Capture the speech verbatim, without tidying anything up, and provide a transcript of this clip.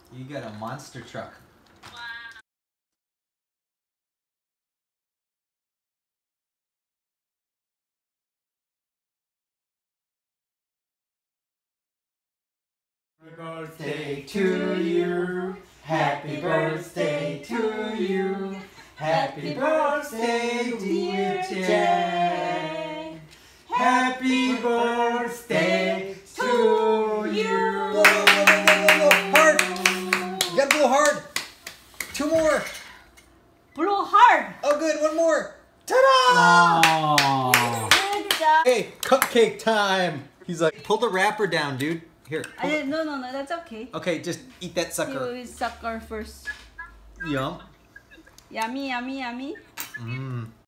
You got a monster truck. Happy birthday to you. Happy birthday to you. Happy birthday, dear Jay. Happy birthday to you. Blow, blow, blow, blow, blow, blow. Hard. You gotta blow hard. Two more. Blow hard. Oh, good. One more. Ta-da! Oh. Good job. Hey, cupcake time. He's like, pull the wrapper down, dude. Here. I pull it. didn't, no, no, no, that's okay. Okay, just eat that You sucker. will sucker first. Yum. Yummy, yummy, yummy. Mmm.